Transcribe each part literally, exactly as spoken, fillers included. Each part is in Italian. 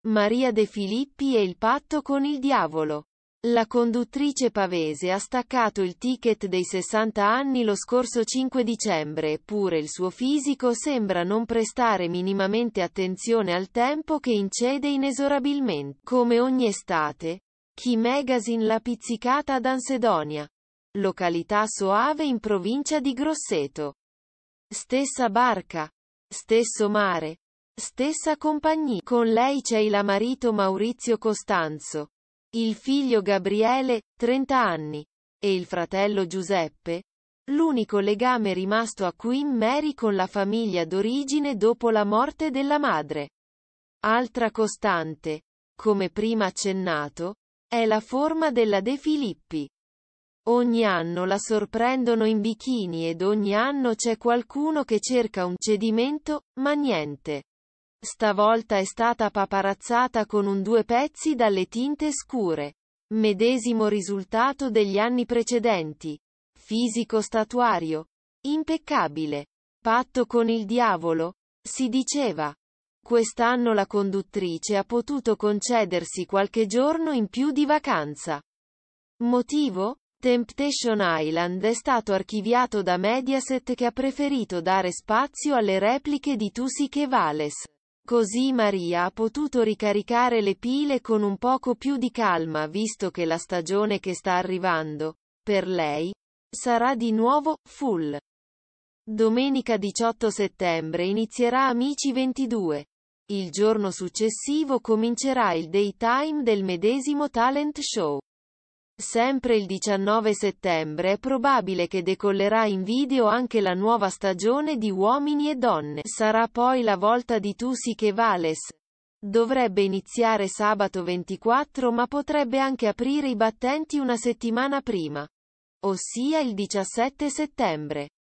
Maria De Filippi e il patto con il diavolo. La conduttrice pavese ha staccato il ticket dei sessanta anni lo scorso cinque dicembre eppure il suo fisico sembra non prestare minimamente attenzione al tempo che incede inesorabilmente. Come ogni estate, Key Magazine l'ha pizzicata ad Ansedonia, località soave in provincia di Grosseto. Stessa barca, stesso mare, stessa compagnia. Con lei c'è il marito Maurizio Costanzo, il figlio Gabriele, trenta anni, e il fratello Giuseppe, l'unico legame rimasto a Queen Mary con la famiglia d'origine dopo la morte della madre. Altra costante, come prima accennato, è la forma della De Filippi. Ogni anno la sorprendono in bikini ed ogni anno c'è qualcuno che cerca un cedimento, ma niente. Stavolta è stata paparazzata con un due pezzi dalle tinte scure. Medesimo risultato degli anni precedenti. Fisico statuario. Impeccabile. Patto con il diavolo? Si diceva. Quest'anno la conduttrice ha potuto concedersi qualche giorno in più di vacanza. Motivo? Temptation Island è stato archiviato da Mediaset che ha preferito dare spazio alle repliche di Tusik e Vales. Così Maria ha potuto ricaricare le pile con un poco più di calma visto che la stagione che sta arrivando, per lei, sarà di nuovo full. Domenica diciotto settembre inizierà Amici ventidue. Il giorno successivo comincerà il daytime del medesimo talent show. Sempre il diciannove settembre è probabile che decollerà in video anche la nuova stagione di Uomini e Donne. Sarà poi la volta di Tusik e Vales. Dovrebbe iniziare sabato ventiquattro ma potrebbe anche aprire i battenti una settimana prima, ossia il diciassette settembre.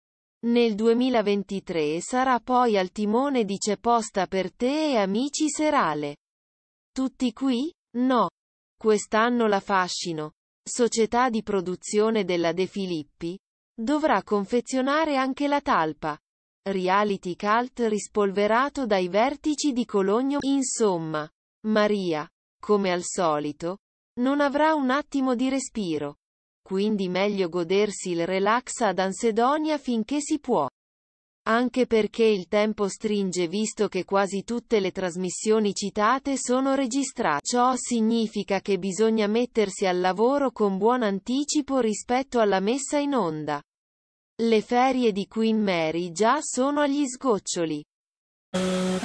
Nel duemilaventitré sarà poi al timone di C'è posta per te e Amici serale. Tutti qui? No. Quest'anno la Fascino, società di produzione della De Filippi, dovrà confezionare anche la talpa. Reality cult rispolverato dai vertici di Cologno. Insomma, Maria, come al solito, non avrà un attimo di respiro. Quindi meglio godersi il relax ad Ansedonia finché si può. Anche perché il tempo stringe visto che quasi tutte le trasmissioni citate sono registrate. Ciò significa che bisogna mettersi al lavoro con buon anticipo rispetto alla messa in onda. Le ferie di Queen Mary già sono agli sgoccioli.